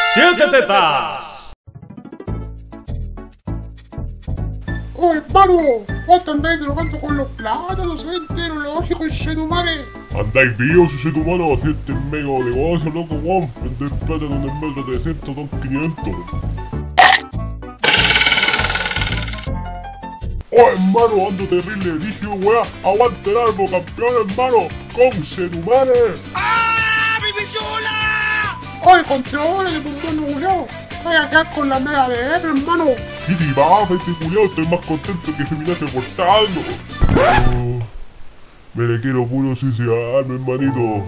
Siete tetas. ¡Oh, hermano! ¡Vos te andáis drogando con los plátanos! ¡Soy entero lógico y chetumare! Andáis vivos, si tu mano, hacerte medio negocio, loco, weón. Vender plátano en el metro 300, son 500. ¡Oh, hermano! Ando terrible, dije, weá. ¡Aguante el árbol, campeón, hermano! ¡Con chetumare! ¡Ah, mi pichula! ¡Oye, controla, que tu mano culiao! ¡Voy a quedar con la media de él, hermano! ¡Qué tibaba, este culiao! Estoy más contento que se me hace portando. Oh, me le quiero puro suicidar, mi hermanito.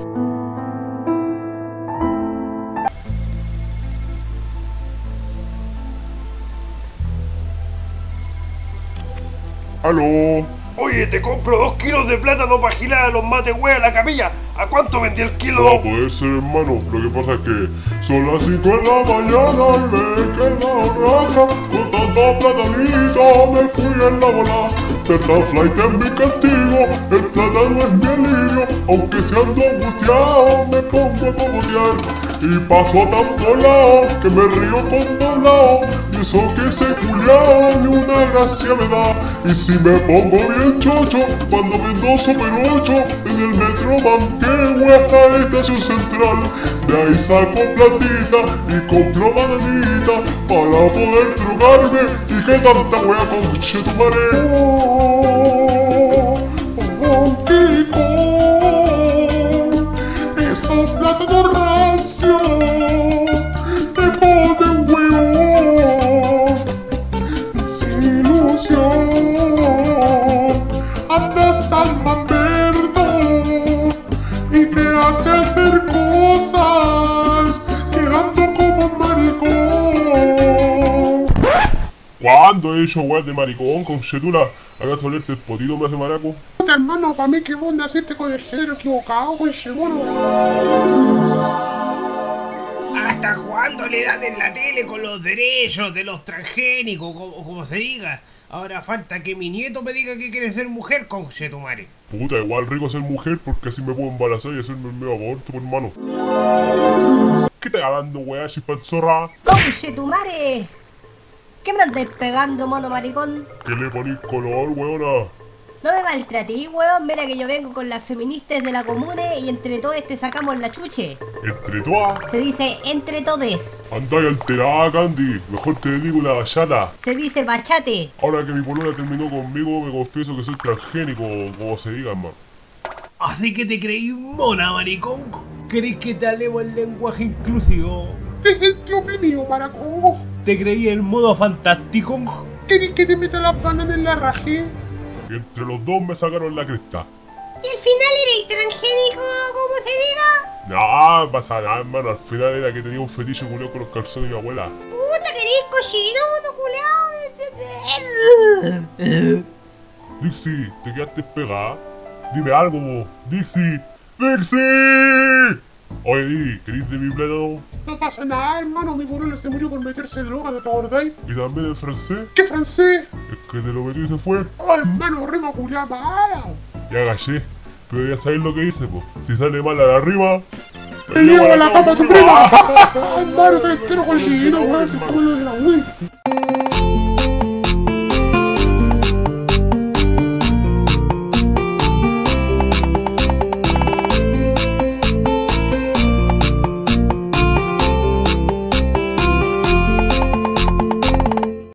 ¡Aló! Oye, te compro 2 kilos de plátano para girar a los mates, wea, a la capilla. ¿A cuánto vendí el No kilo? va a poder ser, hermano. Lo que pasa es que son las 5 de la mañana y me queda raja. Con tanta platanita me fui en la bola. Certa flight es mi castigo, el plátano es mi alivio. Aunque se ando angustiado, me pongo a cogotear. Y paso tan volado que me río con doblado. Y eso que ese culiao ni una gracia me da. Y si me pongo bien chocho, cuando vendo Super 8 en el metro Manquehue hasta la estación central. De ahí saco platita y compro bananita para poder drogarme. Y que tanta wea con chetumare. Esos plátanos rancios te ponen huevón. Desilusión, andas tan mamberto y te hace hacer cosas quedando como un maricón. ¿Cuándo he hecho weas de maricón con chetula? ¿Acaso olerte el potito me hace maraco? Puta, hermano, para mí que vos naciste con el género equivocado, con seguro. ¿Hasta cuándo le dan en la tele con los derechos de los transgénicos, como se diga? Ahora falta que mi nieto me diga que quiere ser mujer con chetumare. Puta, igual rico ser mujer porque así me puedo embarazar y hacerme el medio aborto, por hermano. ¿Qué te hablando, weá, chispanzorra? ¡Conchetumare! ¿Qué me andáis pegando, mono maricón? ¿Qué le ponís color, weona? No me maltratí, weón. Mira que yo vengo con las feministas de la comune y entre todos te sacamos la chuche. ¿Entre todas? Se dice entre todes. Andáis alterada, Candy. Mejor te dedico una bachata. Se dice bachate. Ahora que mi polola terminó conmigo, me confieso que soy transgénico, como se diga, hermano. Así que te creí mona, maricón. ¿Crees que te hablemos el lenguaje inclusivo? Te sentí oprimido, maraco. ¿Te creí el modo fantástico? ¿Querés que te meta las bananas en la raje? Y entre los dos me sacaron la cresta. ¿Y al final eres transgénico, como se diga? No, pasa nada, hermano. Al final era que tenía un fetiche culiao con los calzones de mi abuela. Puta, querés cochino, mono culeado. Dixie, ¿te quedaste pegada? Dime algo, vos. Dixie. ¡Dixie! Oye, Di, ¿querés de mi plátano? No pasa nada, hermano. Mi polola se murió por meterse droga, ¿no te acordáis? ¿Y también el francés? ¿Qué francés? Es que te lo metió y se fue. Oh, hermano, rima culiada mala. Ya agallé. Pero ya sabéis lo que hice, po. Si sale mal a la rima... ¡Me llevo la cama a tu prima! Hermano, se entero con chino, weón. Se come lo de la Wii.